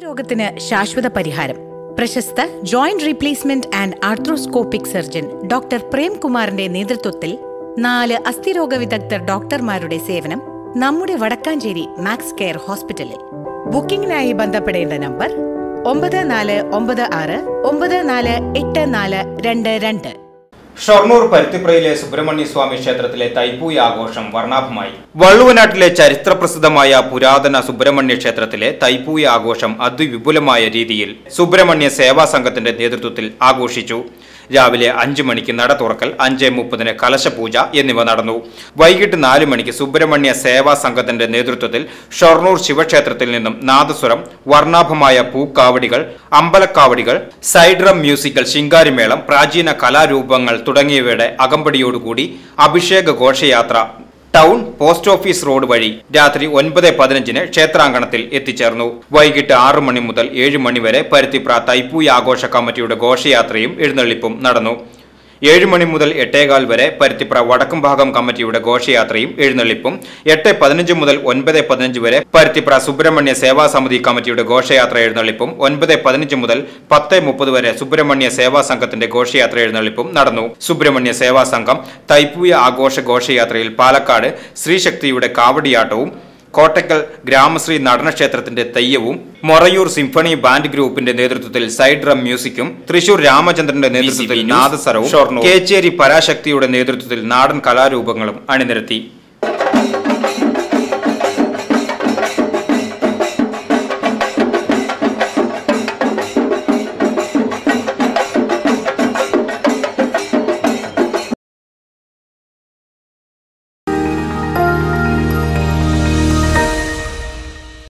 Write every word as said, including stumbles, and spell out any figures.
രോഗത്തിന് ശാശ്വത പരിഹാരം. പ്രശസ്ത joint replacement and arthroscopic surgeon doctor പ്രേംകുമാറിന്റെ നേതൃത്വത്തിൽ നാല് അസ്ഥിരോഗ വിദഗ്ധർ ഡോക്ടർമാരുടെ സേവനം നമ്മുടെ വടക്കാഞ്ചേരി മാക്സ് കെയർ ഹോസ്പിറ്റലിൽ. ബുക്കിംഗിനായി ബന്ധപ്പെടേണ്ട നമ്പർ ഒമ്പത് നാല് ഒമ്പത് ആറ് ഒമ്പത് നാല് എട്ട് നാല് രണ്ട് രണ്ട്. ഷൊർണൂർ പരുത്തിപ്രയിലെ സുബ്രഹ്മണ്യ സ്വാമി ക്ഷേത്രത്തിലെ തൈപ്പൂയ ആഘോഷം വർണ്ണാഭമായി. വള്ളുവനാട്ടിലെ ചരിത്രപ്രസിദ്ധമായ പുരാതന സുബ്രഹ്മണ്യ ക്ഷേത്രത്തിലെ തൈപ്പൂയ ആഘോഷം അതിവിപുലമായ രീതിയിൽ സുബ്രഹ്മണ്യ സേവാ സംഘത്തിന്റെ നേതൃത്വത്തിൽ ആഘോഷിച്ചു. രാവിലെ അഞ്ചു മണിക്ക് നട തുറക്കൽ, അഞ്ച് മുപ്പതിന് കലശപൂജ എന്നിവ നടന്നു. വൈകിട്ട് നാലു മണിക്ക് സുബ്രഹ്മണ്യ സേവാ സംഘത്തിന്റെ നേതൃത്വത്തിൽ ഷൊർണൂർ ശിവക്ഷേത്രത്തിൽ നിന്നും നാദസ്വരം, വർണ്ണാഭമായ പൂക്കാവടികൾ, അമ്പലക്കാവടികൾ, സൈഡ്രം മ്യൂസിക്കൽ, ശിങ്കാരിമേളം, പ്രാചീന കലാരൂപങ്ങൾ തുടങ്ങിയവയുടെ അകമ്പടിയോടുകൂടി അഭിഷേക ഘോഷയാത്ര ടൗൺ പോസ്റ്റ് ഓഫീസ് റോഡ് വഴി രാത്രി ഒൻപത് പതിനഞ്ചിന് ക്ഷേത്രാങ്കണത്തിൽ എത്തിച്ചേർന്നു. വൈകിട്ട് ആറു മണി മുതൽ ഏഴ് മണി വരെ പരുത്തിപ്ര തൈപ്പൂയ ആഘോഷ കമ്മിറ്റിയുടെ ഘോഷയാത്രയും എഴുന്നള്ളിപ്പും നടന്നു. ഏഴ് മണി മുതൽ എട്ടേകാൽ വരെ പരുത്തിപ്ര വടക്കും ഭാഗം കമ്മിറ്റിയുടെ ഘോഷയാത്രയും എഴുന്നള്ളിപ്പും, എട്ട് പതിനഞ്ച് മുതൽ ഒൻപത് പതിനഞ്ച് വരെ പരുത്തിപ്ര സുബ്രഹ്മണ്യ സേവാ സമിതി കമ്മിറ്റിയുടെ ഘോഷയാത്ര എഴുന്നള്ളിപ്പും, ഒൻപത് പതിനഞ്ച് മുതൽ പത്ത് മുപ്പത് വരെ സുബ്രഹ്മണ്യ സേവാ സംഘത്തിന്റെ ഘോഷയാത്ര എഴുന്നള്ളിപ്പും നടന്നു. സുബ്രഹ്മണ്യ സേവാ സംഘം തൈപ്പൂയ ആഘോഷ ഘോഷയാത്രയിൽ പാലക്കാട് ശ്രീശക്തിയുടെ കാവടിയാട്ടവും, കോട്ടക്കൽ ഗ്രാമശ്രീ നടനക്ഷേത്രത്തിന്റെ തെയ്യവും, മൊറയൂർ സിംഫണി ബാൻഡ് ഗ്രൂപ്പിന്റെ നേതൃത്വത്തിൽ സൈഡ് ഡ്രം മ്യൂസിക്കും, തൃശൂർ രാമചന്ദ്രന്റെ നേതൃത്വത്തിൽ നാദസ്വരവും, കേച്ചേരി പരാശക്തിയുടെ നേതൃത്വത്തിൽ നാടൻ കലാരൂപങ്ങളും അണിനിരത്തി.